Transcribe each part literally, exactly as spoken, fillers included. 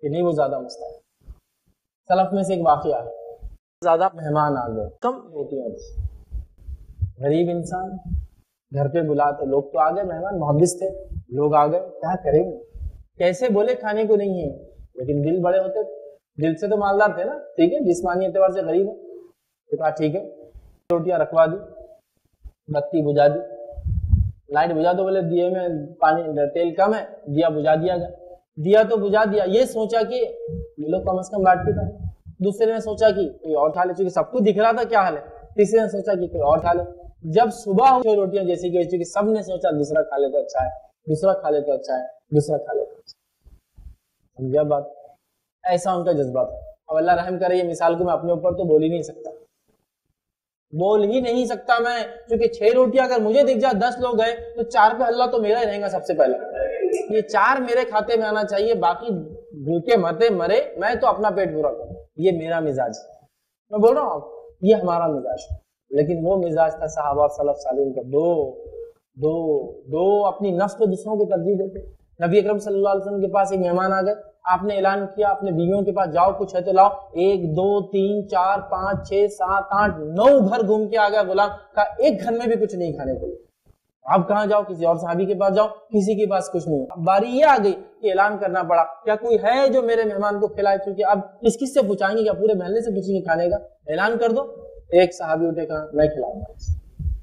کہ نہیں وہ زیادہ مستحق. سلف میں سے ایک واقعہ ہے, زیادہ مہمان آ گئے, کم روٹیاں تھیں, غریب انسان گھر پہ بلاتے, لوگ تو آ گئے, مہمان محدث تھے, لوگ آ گئے, کیا کریں گے, کیسے بولے کھانے کو نہیں ہے, لیکن دل بڑے ہوتے, دل سے تو مالدار تھے نا, ٹھیک ہے جسمانی اعتبار سے غریب ہے, تو کہا ٹھیک ہے روٹیاں رکھوا دی, بتی بجھا دی, لائٹ بجھا دو, بولے دیے میں پانی تیل کم ہے, دیا بجھا دیا گیا, دیا تو بجھا دیا, یہ سوچا کہ یہ لوگ کم از کم بانٹ پیتا ہے, دوسرے نے سوچا کہ کوئی اور کھا لے, چونکہ سب کو دکھ رہا تھا کیا حال ہے, تیسرے نے سوچا کہ کوئی اور کھا لے, جب صبح ہوئی روٹیاں جیسی کہ چونکہ سب نے سوچا دوسرا کھا لے تو اچھا ہے, دوسرا کھا لے تو اچھا ہے, دوسرا کھا لے تو اچھا ہے, سمجھا بات, ایسا ان کا جذبہ تھا. اب اللہ رحم کرے, یہ مثال کو میں اپنے اوپر تو بول ہی نہیں سکتا, بول ہی نہیں سکتا میں, کیونکہ چھ روٹیاں اگر مجھے دکھ جائے, دس لوگ گئے تو چار پہ اللہ تو میرا ہی رہے گا سب سے پہلے, یہ چار میرے کھاتے میں آنا چاہیے, باقی بھوکے مرتے مرے, میں تو اپنا پیٹ پورا کروں, یہ میرا مزاج ہے. میں بول رہا ہوں یہ ہمارا مزاج ہے, لیکن وہ مزاج تھا صحابہ سلف صالحین کا, دو دو دو اپنی نفس کو دوسروں کو ترجیح دیتے. نبی اکرم صلی اللہ علیہ وسلم کے پاس ایک مہمان آ گئے, آپ نے اعلان کیا اپنے بیویوں کے پاس, جاؤ کچھ ہے تو لاؤ, ایک دو تین چار پانچ چھ سات آٹھ نو گھر گھوم کے آ گیا غلام, کا ایک گھر میں بھی کچھ نہیں کھانے کو. آپ کہاں جاؤ, کسی اور صحابی کے پاس جاؤ, کسی کے پاس کچھ نہیں. اب باری یہ آ گئی کہ اعلان کرنا پڑا, کیا کوئی ہے جو میرے مہمان کو کھلائے, کیونکہ اب کس کس سے پوچھائیں گے, کیا پورے محلے سے پوچھیں گے کھانے کا, اعلان کر دو. ایک صحابی اٹھے, کہا میں کھلاؤں گا.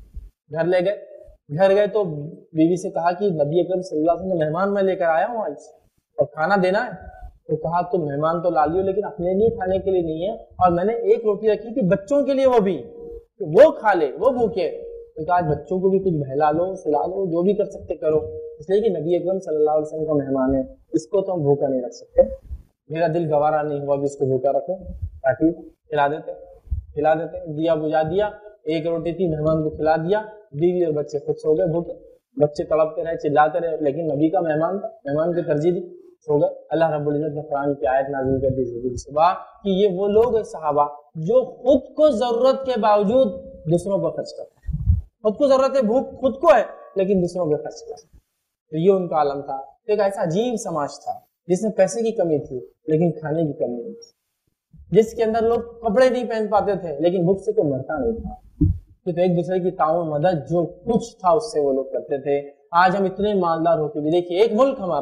گھر لے گئے, گھر گئے تو بیوی سے کہا کہ نبی اکرم صلی اللہ علیہ وسلم مہمان میں لے کر آیا ہوں آج, اور کھانا دینا ہے. تو کہا تم مہمان تو لا لیو, لیکن اپنے لیے کھانے کے لیے نہیں ہے, اور میں نے ایک روٹی رکھی تھی بچوں کے لیے, وہ بھی وہ کھا لے, وہ بھوکے. تو کہا بچوں کو بھی کچھ بہلا لو, سلا لو, جو بھی کر سکتے کرو, اس لیے کہ نبی اکرم صلی اللہ علیہ وسلم کا مہمان ہے, اس کو تو ہم بھوکا نہیں رکھ سکتے. میرا دل گوارا نہیں ہوا کہ اس کو بھوکا رکھیں, تاکہ کھلا دیتے کھلا دیتے دیا بجھا دیا, ایک روٹی تھی, مہمان کو کھلا دیا, بیوی اور بچے خود سو گئے بھوکے. بچے تڑپتے رہے, چلاتے رہے, لیکن نبی کا مہمان تھا, مہمان کی ترجیح دی, سو گئے. اللہ رب العزت نے قرآن کی آیت نازل کر دی صبح کہ یہ وہ لوگ ہیں صحابہ جو خود کو ضرورت کے باوجود دوسروں پر خرچ کرتے ہیں. خود کو ضرورت ہے, بھوک خود کو ہے, لیکن دوسروں پہ خرچ کرتے ہیں. تو یہ ان کا عالم تھا. ایک ایسا عجیب سماج تھا جس میں پیسے کی کمی تھی لیکن کھانے کی کمی نہیں تھی, جس کے اندر لوگ کپڑے نہیں پہن پاتے تھے لیکن بھوک سے کوئی مرتا نہیں تھا. تو ایک دوسرے کی تعاون مدد جو کچھ تھا اس سے وہ لوگ کرتے تھے. آج ہم اتنے مالدار ہوتے بھی, دیکھیے ایک ملک ہمارا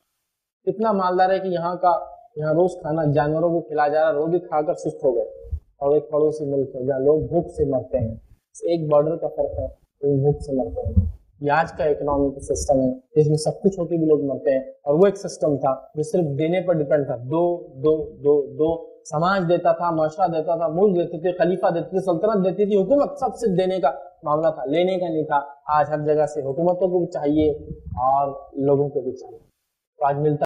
اتنا مالدار ہے کہ یہاں کا یہاں روز کھانا جانوروں کو کھلایا جا رہا, وہ بھی کھا کر سست ہو گئے, اور ایک پڑوسی ملک ہے جہاں لوگ بھوک سے مرتے ہیں. ایک بارڈر کا فرق ہے, بھوک سے مرتے ہیں. یہ آج کا اکنامک سسٹم ہے جس میں سب کچھ ہو کے بھی لوگ مرتے ہیں, اور وہ ایک سسٹم تھا جو صرف دینے پر ڈیپینڈ تھا. دو دو دو دو سماج دیتا تھا, معاشرہ دیتا تھا, ملک دیتے تھے, خلیفہ دیتے تھے, سلطنت دیتی تھی, حکومت سب سے دینے کا معاملہ تھا, لینے کا نہیں تھا. آج ہر جگہ سے حکومتوں کو بھی چاہیے اور لوگوں کو بھی چاہیے. تو آج ملتا